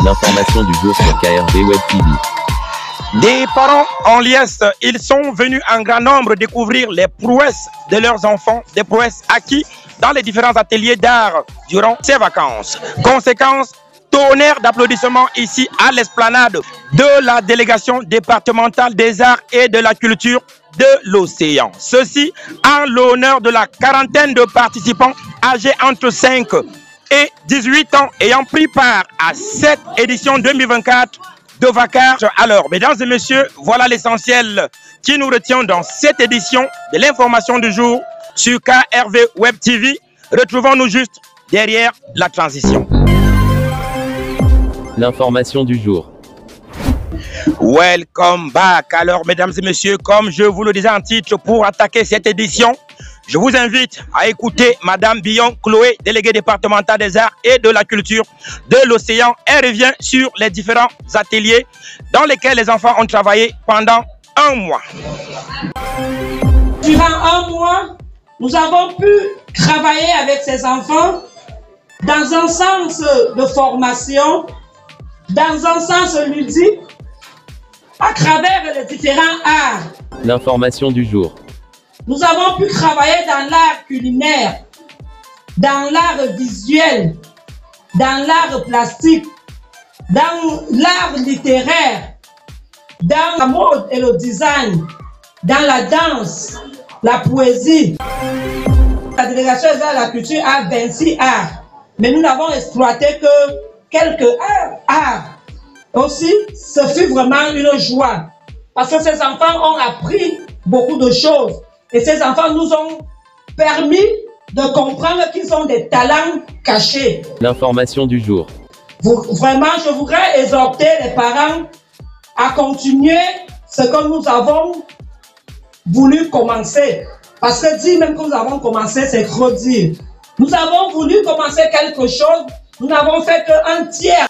L'information du jour sur KRV Web TV. Des parents en liesse, ils sont venus en grand nombre découvrir les prouesses de leurs enfants, des prouesses acquis dans les différents ateliers d'art durant ces vacances. Conséquence, tonnerre d'applaudissements ici à l'esplanade de la délégation départementale des arts et de la culture de l'Océan. Ceci en l'honneur de la quarantaine de participants âgés entre 5 et 18 ans ayant pris part à cette édition 2024 de Vacar. Alors, mesdames et messieurs, voilà l'essentiel qui nous retient dans cette édition de l'information du jour sur KRV Web TV. Retrouvons-nous juste derrière la transition. L'information du jour. Welcome back. Alors, mesdames et messieurs, comme je vous le disais en titre, pour attaquer cette édition, je vous invite à écouter Madame Billon Chloé, déléguée départementale des arts et de la culture de l'Océan. Elle revient sur les différents ateliers dans lesquels les enfants ont travaillé pendant un mois. Durant un mois, nous avons pu travailler avec ces enfants dans un sens de formation, dans un sens ludique, à travers les différents arts. L'information du jour. Nous avons pu travailler dans l'art culinaire, dans l'art visuel, dans l'art plastique, dans l'art littéraire, dans la mode et le design, dans la danse, la poésie. La délégation des arts et de la culture a 26 arts, mais nous n'avons exploité que quelques arts. Aussi, ce fut vraiment une joie, parce que ces enfants ont appris beaucoup de choses. Et ces enfants nous ont permis de comprendre qu'ils ont des talents cachés. L'information du jour. Vraiment, je voudrais exhorter les parents à continuer ce que nous avons voulu commencer. Parce que dire même que nous avons commencé, c'est trop dire. Nous avons voulu commencer quelque chose, nous n'avons fait qu'un tiers.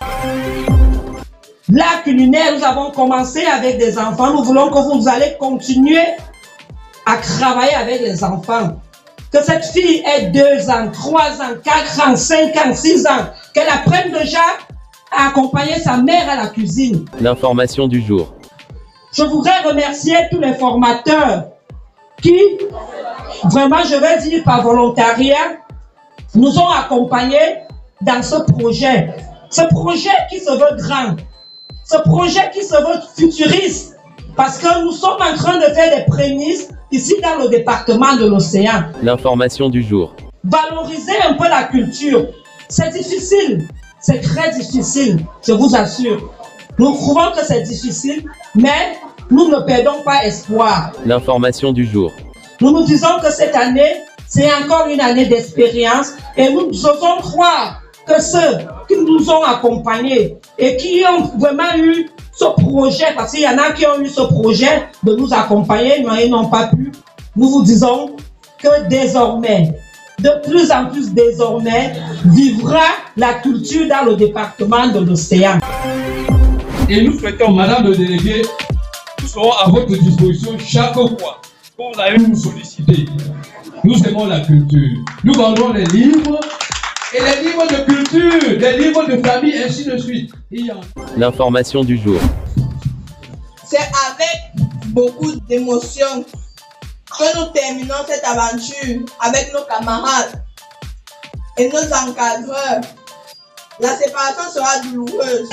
L'art culinaire, nous avons commencé avec des enfants. Nous voulons que vous allez continuer à travailler avec les enfants. Que cette fille ait 2 ans, 3 ans, 4 ans, 5 ans, 6 ans, qu'elle apprenne déjà à accompagner sa mère à la cuisine. L'information du jour. Je voudrais remercier tous les formateurs qui, vraiment, je vais dire par volontariat, nous ont accompagnés dans ce projet. Ce projet qui se veut grand, ce projet qui se veut futuriste, parce que nous sommes en train de faire des prémices ici dans le département de l'Océan. L'information du jour. Valoriser un peu la culture, c'est difficile, c'est très difficile, je vous assure. Nous trouvons que c'est difficile, mais nous ne perdons pas espoir. L'information du jour. Nous nous disons que cette année, c'est encore une année d'expérience et nous osons croire que ceux qui nous ont accompagnés et qui ont vraiment eu ce projet, parce qu'il y en a qui ont eu ce projet de nous accompagner, mais ils n'ont pas pu. Nous vous disons que désormais, de plus en plus désormais, vivra la culture dans le département de l'Océan. Et nous souhaitons, Madame le délégué, nous serons à votre disposition chaque fois que vous allez nous solliciter. Nous aimons la culture. Nous vendons les livres, et les livres de culture, les livres de famille, ainsi de suite. L'information du jour. C'est avec beaucoup d'émotion que nous terminons cette aventure avec nos camarades et nos encadreurs. La séparation sera douloureuse.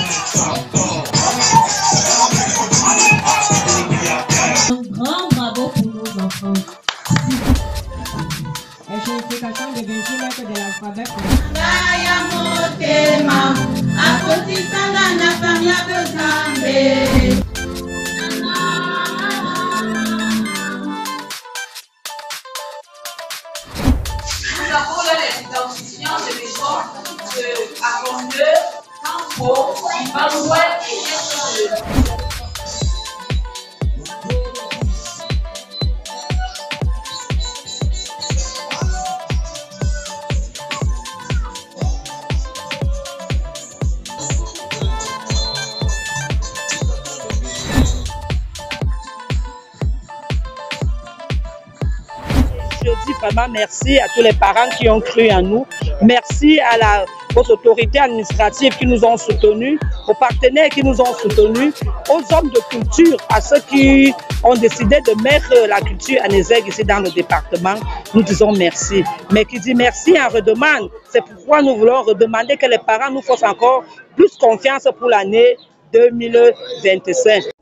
Un grand bravo pour nos enfants. Explication de 28 lettres de l'alphabet. Nous avons les identifiants de maison de Arondeur, Campo, Ivanouel et Yesson. Je dis vraiment merci à tous les parents qui ont cru en nous. Merci à la aux autorités administratives qui nous ont soutenus, aux partenaires qui nous ont soutenus, aux hommes de culture, à ceux qui ont décidé de mettre la culture en exergue ici dans le département. Nous disons merci. Mais qui dit merci en redemande. C'est pourquoi nous voulons redemander que les parents nous fassent encore plus confiance pour l'année 2025.